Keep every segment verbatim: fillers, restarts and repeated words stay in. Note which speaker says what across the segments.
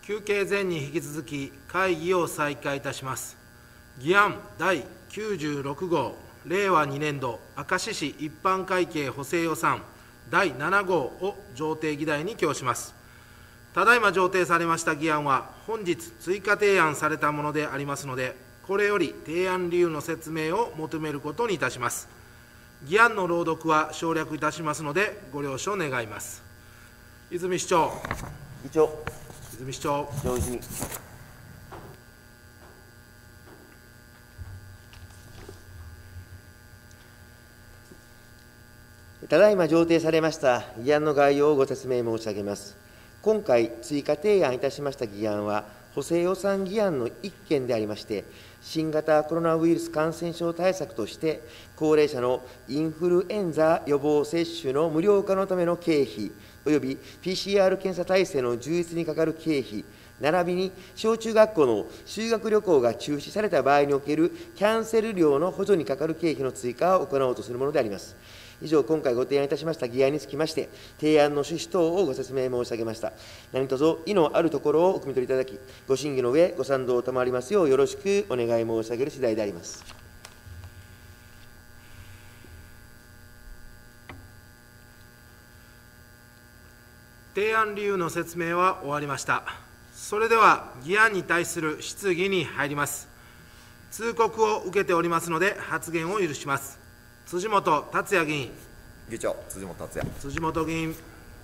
Speaker 1: 休憩前に引き続き会議を再開いたします。議案だいきゅうじゅうろく号令和に年度明石市一般会計補正予算だいなな号を上程議題に供します。ただいま上程されました議案は本日追加提案されたものでありますので、これより提案理由の説明を求めることにいたします。議案の朗読は省略いたしますのでご了承願います。泉市長。
Speaker 2: 議長。
Speaker 1: 泉市長。
Speaker 2: 議長泉。ただいま上程されました議案の概要をご説明申し上げます。今回、追加提案いたしました議案は、補正予算議案の一件でありまして、新型コロナウイルス感染症対策として、高齢者のインフルエンザ予防接種の無料化のための経費、および ピーシーアール 検査体制の充実にかかる経費、並びに小中学校の修学旅行が中止された場合におけるキャンセル料の補助にかかる経費の追加を行おうとするものであります。以上、今回ご提案いたしました議案につきまして、提案の趣旨等をご説明申し上げました。何卒、意のあるところをお汲み取りいただき、ご審議の上、ご賛同を賜りますよう、よろしくお願い申し上げる次第であります。
Speaker 1: 提案理由の説明は終わりました。それでは、議案に対する質疑に入ります。通告を受けておりますので、発言を許します。辻元達也議員。
Speaker 3: 議長、辻元達也。
Speaker 1: 辻元議員。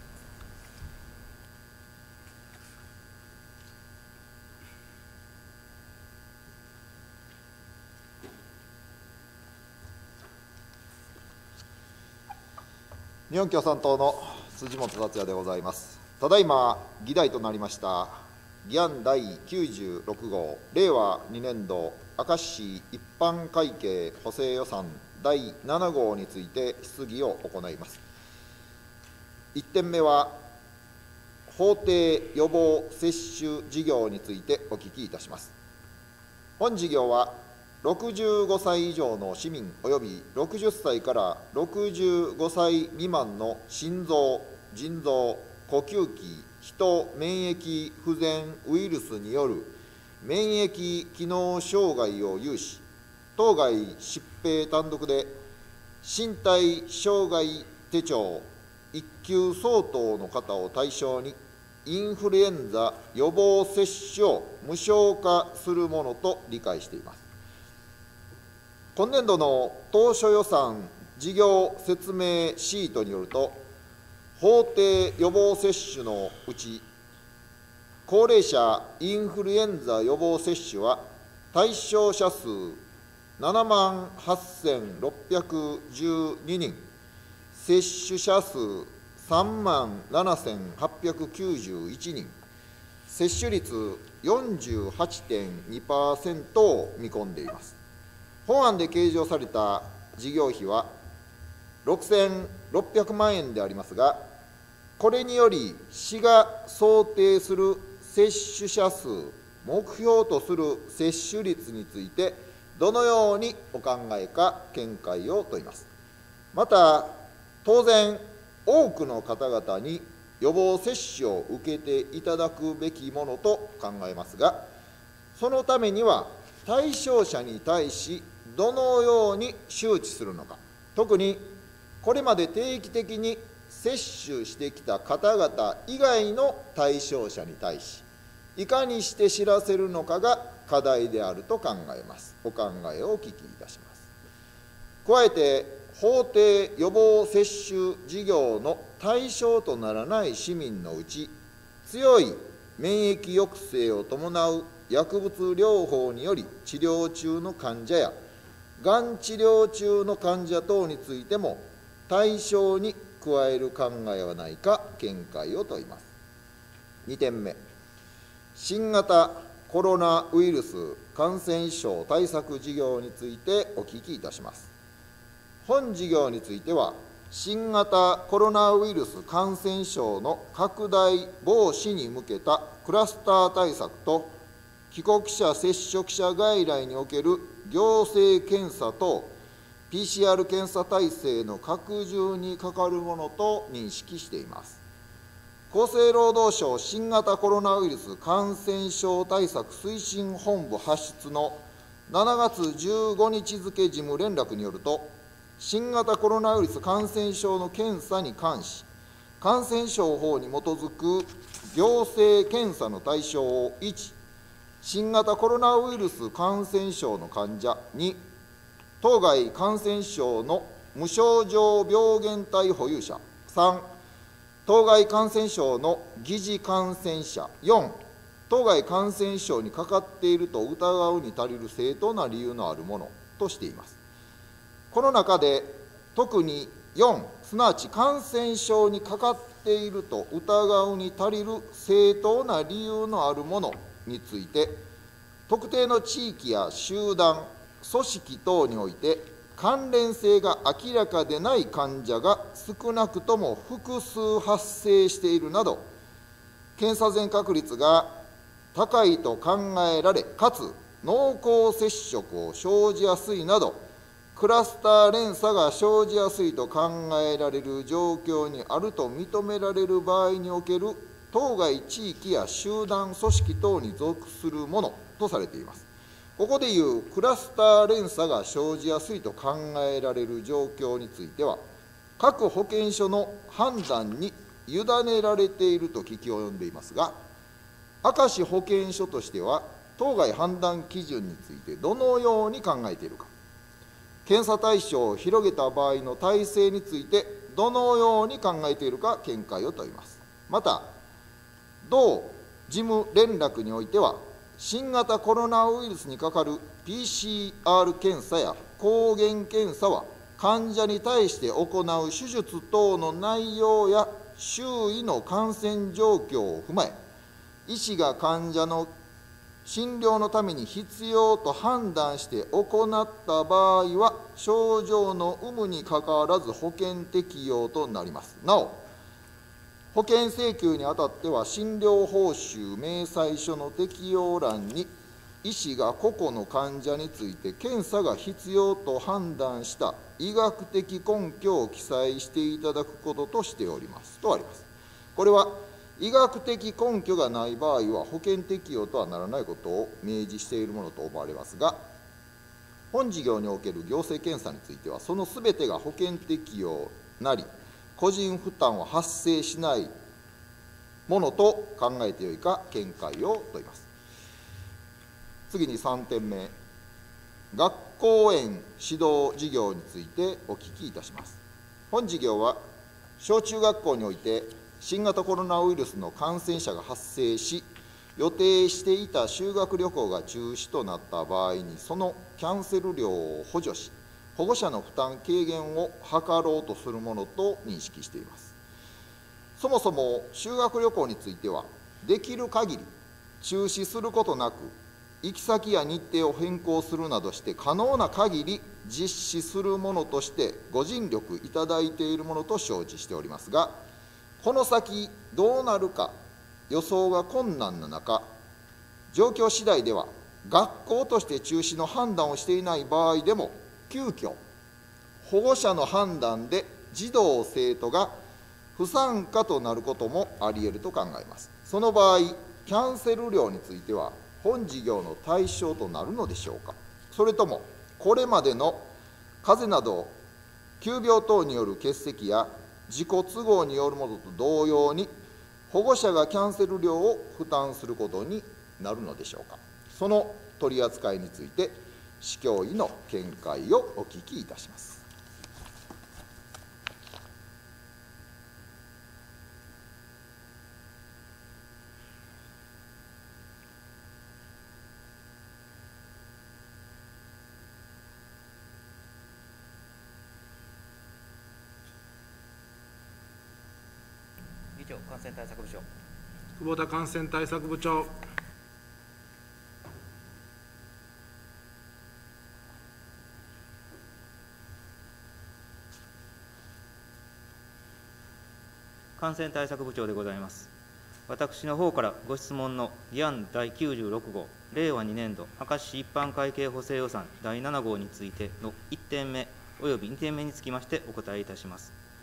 Speaker 3: 日本共産党の辻元達也でございます。ただいま議題となりました議案だいきゅうじゅうろく号令和に年度明石市一般会計補正予算だいなな号について質疑を行います。いってんめは法定予防接種事業についてお聞きいたします。本事業はろくじゅうごさい以上の市民およびろくじゅっさいからろくじゅうごさい未満の心臓、腎臓、呼吸器、人免疫不全ウイルスによる免疫機能障害を有し、当該疾病単独で身体障害手帳いっ級相当の方を対象に、インフルエンザ予防接種を無償化するものと理解しています。今年度の当初予算事業説明シートによると、法定予防接種のうち、高齢者インフルエンザ予防接種は、対象者数ななまんはっせんろっぴゃくじゅうに人、接種者数さんまんななせんはっぴゃくきゅうじゅういち人、接種率 よんじゅうはちてんにパーセント を見込んでいます。本案で計上された事業費はろくせんろっぴゃく万円でありますが、これにより市が想定する接種者数、目標とする接種率について、どのようにお考えか見解を問います。また、当然、多くの方々に予防接種を受けていただくべきものと考えますが、そのためには、対象者に対し、どのように周知するのか、特にこれまで定期的に接種してきた方々以外の対象者に対し、いかにして知らせるのかが課題であると考えます。お考えをお聞きいたします。加えて、法定予防接種事業の対象とならない市民のうち、強い免疫抑制を伴う薬物療法により治療中の患者や、がん治療中の患者等についても対象に加える考えはないか見解を問います。に点目、新型コロナウイルス感染症対策事業についてお聞きいたします。本事業については、新型コロナウイルス感染症の拡大防止に向けたクラスター対策と、帰国者接触者外来における行政検査と ピーシーアール 検査体制の拡充にかかるものと認識しています。 厚生労働省新型コロナウイルス感染症対策推進本部発出のしちがつじゅうごにち付事務連絡によると、新型コロナウイルス感染症の検査に関し、感染症法に基づく行政検査の対象をいち、新型コロナウイルス感染症の患者、に、当該感染症の無症状病原体保有者、さん、当該感染症の疑似感染者、よん、当該感染症にかかっていると疑うに足りる正当な理由のあるものとしています。この中で特によん、すなわち感染症にかかっていると疑うに足りる正当な理由のあるものについて、特定の地域や集団、組織等において関連性が明らかでない患者が少なくとも複数発生しているなど、検査全確率が高いと考えられ、かつ濃厚接触を生じやすいなど、クラスター連鎖が生じやすいと考えられる状況にあると認められる場合における当該地域や集団、組織等に属するものとされています。ここでいうクラスター連鎖が生じやすいと考えられる状況については、各保健所の判断に委ねられていると聞き及んでいますが、明石保健所としては、当該判断基準についてどのように考えているか、検査対象を広げた場合の体制についてどのように考えているか見解を問います。また、同事務連絡においては、新型コロナウイルスにかかる ピーシーアール 検査や抗原検査は、患者に対して行う手術等の内容や周囲の感染状況を踏まえ、医師が患者の診療のために必要と判断して行った場合は、症状の有無にかかわらず保険適用となります。なお、保険請求にあたっては、診療報酬明細書の適用欄に、医師が個々の患者について検査が必要と判断した医学的根拠を記載していただくこととしておりますとあります。これは医学的根拠がない場合は保険適用とはならないことを明示しているものと思われますが、本事業における行政検査については、そのすべてが保険適用なり、個人負担は発生しないものと考えてよいか見解を問います。次にさんてんめ、学校園指導事業についてお聞きいたします。本事業は小中学校において新型コロナウイルスの感染者が発生し、予定していた修学旅行が中止となった場合に、そのキャンセル料を補助し、保護者の負担軽減を図ろうとするものと認識しています。そもそも修学旅行については、できる限り中止することなく、行き先や日程を変更するなどして、可能な限り実施するものとしてご尽力いただいているものと承知しておりますが、この先どうなるか予想が困難な中、状況次第では学校として中止の判断をしていない場合でも、急遽保護者の判断で児童生徒が不参加となることもあり得ると考えます。その場合、キャンセル料については本事業の対象となるのでしょうか。それともこれまでの風邪など急病等による欠席や自己都合によるものと同様に、保護者がキャンセル料を負担することになるのでしょうか。その取り扱いについて、市教委の見解をお聞きいたします。
Speaker 4: 議長、感染対策部長。
Speaker 1: 久保田感染対策部長。
Speaker 4: 感染対策部長でございます。私の方からご質問の議案だいきゅうじゅうろく号、令和にねん度明石市一般会計補正予算だいなな号についてのいってんめおよびにてんめにつきましてお答えいたします。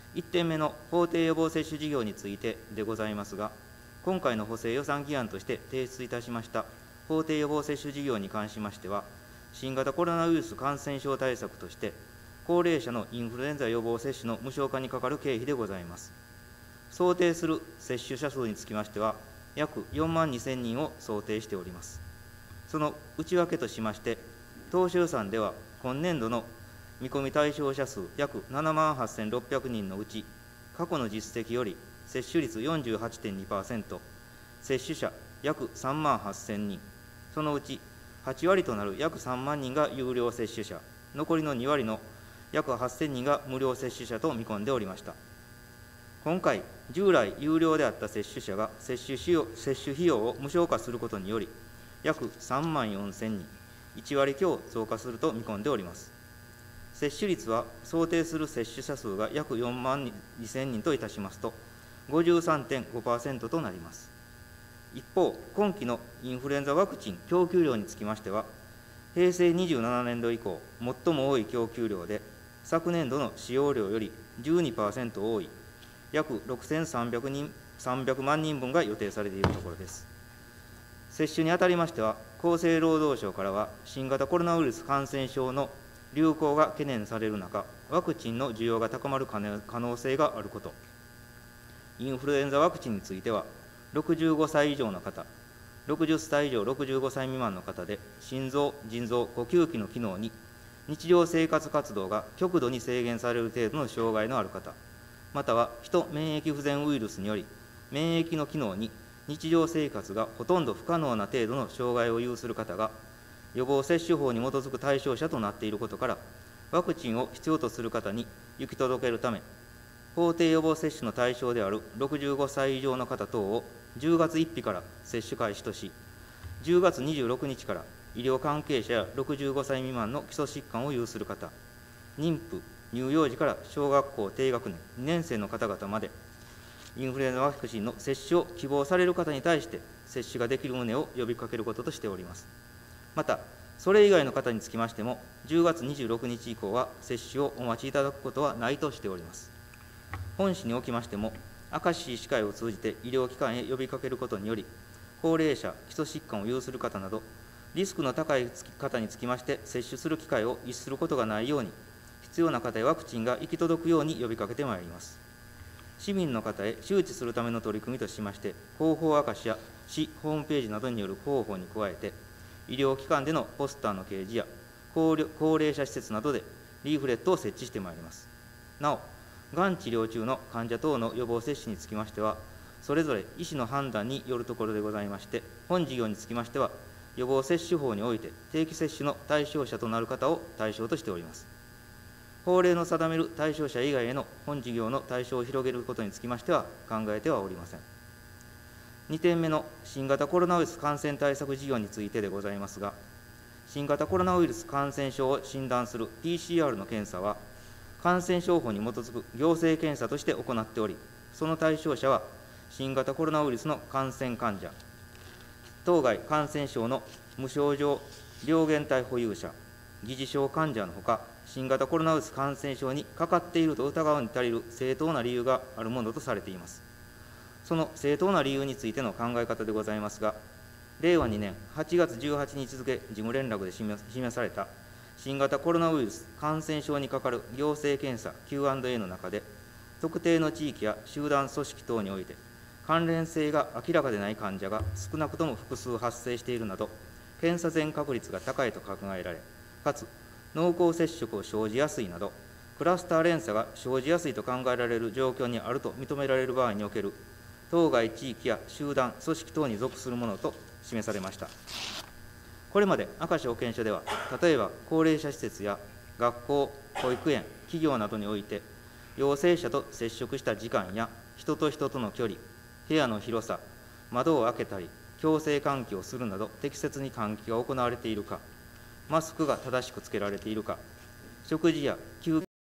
Speaker 4: いってんめの法定予防接種事業についてでございますが、今回の補正予算議案として提出いたしました法定予防接種事業に関しましては、新型コロナウイルス感染症対策として、高齢者のインフルエンザ予防接種の無償化にかかる経費でございます。想定する接種者数につきましては、約よんまんにせんにんを想定しております。その内訳としまして、当初予算では今年度の見込み対象者数約ななまんはっせんろっぴゃくにんのうち、過去の実績より接種率 よんじゅうはちてんにパーセント、接種者約さんまんはっせんにん、そのうちはちわりとなる約さんまんにんが有料接種者、残りのにわりの約はっせんにんが無料接種者と見込んでおりました。今回、従来有料であった接種者が接種費用、接種費用を無償化することにより、約さんまんよんせんにん、いちわり強増加すると見込んでおります。接種率は想定する接種者数が約よんまんにせんにんといたしますと、ごじゅうさんてんごパーセント となります。一方、今期のインフルエンザワクチン供給量につきましては、へいせいにじゅうななねんど以降、最も多い供給量で、昨年度の使用量より じゅうにパーセント 多い、約ろくせんさんびゃくまんにんぶんが予定されているところです。接種にあたりましては、厚生労働省からは、新型コロナウイルス感染症の流行が懸念される中、ワクチンの需要が高まる可能性があること、インフルエンザワクチンについては、ろくじゅうごさい以上の方、ろくじゅっさい以上ろくじゅうごさい未満の方で、心臓、腎臓、呼吸器の機能に、日常生活活動が極度に制限される程度の障害のある方、またはヒト免疫不全ウイルスにより、免疫の機能に日常生活がほとんど不可能な程度の障害を有する方が、予防接種法に基づく対象者となっていることから、ワクチンを必要とする方に行き届けるため、法定予防接種の対象であるろくじゅうごさい以上の方等をじゅうがつついたちから接種開始とし、じゅうがつにじゅうろくにちから医療関係者やろくじゅうごさい未満の基礎疾患を有する方、妊婦、乳幼児から小学校低学年にねんせいの方々まで、インフルエンザワクチンの接種を希望される方に対して接種ができる旨を呼びかけることとしております。また、それ以外の方につきましても、じゅうがつにじゅうろくにち以降は接種をお待ちいただくことはないとしております。本市におきましても、明石市医師会を通じて医療機関へ呼びかけることにより、高齢者、基礎疾患を有する方など、リスクの高い方につきまして接種する機会を逸することがないように、必要な方へワクチンが行き届くように呼びかけてまいります。市民の方へ周知するための取り組みとしまして、広報明石や市ホームページなどによる広報に加えて、医療機関でのポスターの掲示や高齢者施設などでリーフレットを設置してまいります。なお、がん治療中の患者等の予防接種につきましては、それぞれ医師の判断によるところでございまして、本事業につきましては、予防接種法において定期接種の対象者となる方を対象としております。法令の定める対象者以外への本事業の対象を広げることにつきましては考えてはおりません。にてんめの新型コロナウイルス感染対策事業についてでございますが、新型コロナウイルス感染症を診断する ピーシーアール の検査は、感染症法に基づく行政検査として行っており、その対象者は新型コロナウイルスの感染患者、当該感染症の無症状病原体保有者、疑似症患者のほか、新型コロナウイルス感染症にかかっていると疑うに足りる正当な理由があるものとされています。その正当な理由についての考え方でございますが、れいわにねんはちがつじゅうはちにち付事務連絡で示された新型コロナウイルス感染症にかかる行政検査 キューアンドエー の中で、特定の地域や集団組織等において、関連性が明らかでない患者が少なくとも複数発生しているなど、検査前確率が高いと考えられ、かつ濃厚接触を生じやすいなど、クラスター連鎖が生じやすいと考えられる状況にあると認められる場合における、当該地域や集団、組織等に属するものと示されました。これまで明石保健所では、例えば高齢者施設や学校、保育園、企業などにおいて、陽性者と接触した時間や人と人との距離、部屋の広さ、窓を開けたり、共生換気をするなど、適切に換気が行われているか、マスクが正しくつけられているか、食事や休憩